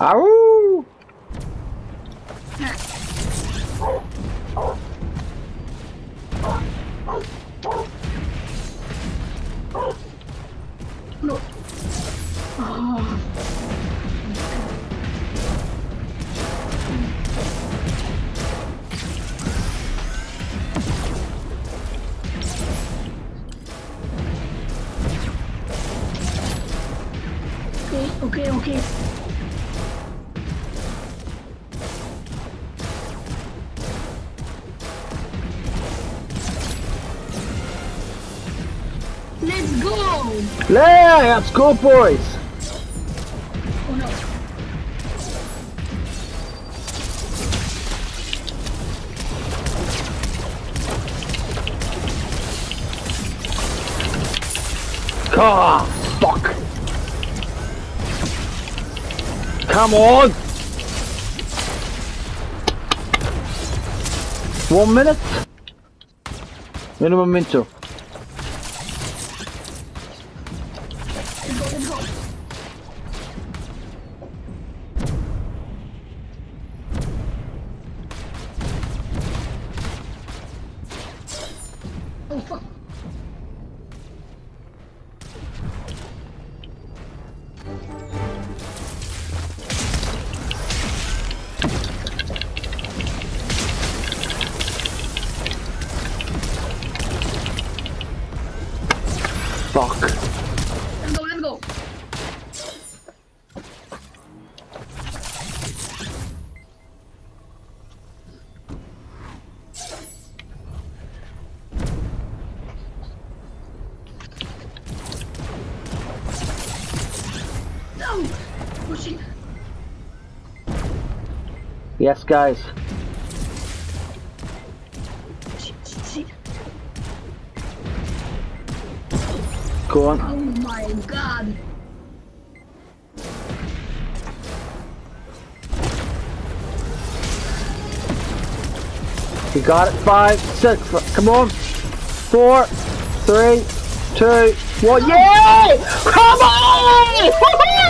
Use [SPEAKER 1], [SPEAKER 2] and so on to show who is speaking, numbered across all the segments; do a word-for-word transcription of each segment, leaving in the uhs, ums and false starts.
[SPEAKER 1] Ow!
[SPEAKER 2] No. Oh. Okay, okay, okay. Let's go!
[SPEAKER 1] Yeah, let's go, boys!
[SPEAKER 2] Oh no.
[SPEAKER 1] Ah, fuck! Come on! One minute? Un momento.
[SPEAKER 2] Let's go, let's go. Oh fuck.
[SPEAKER 1] Fuck.
[SPEAKER 2] Let's go, let's go. No! Oh shit.
[SPEAKER 1] Yes, guys.
[SPEAKER 2] Shit, shit, shit.
[SPEAKER 1] Go on.
[SPEAKER 2] Oh my god.
[SPEAKER 1] You got it. Five, six. Come on. Four, three, two, one. Yay! Come on!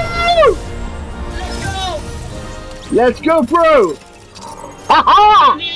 [SPEAKER 1] Woohoo!
[SPEAKER 2] Let's go!
[SPEAKER 1] Let's go, bro! Ha ha!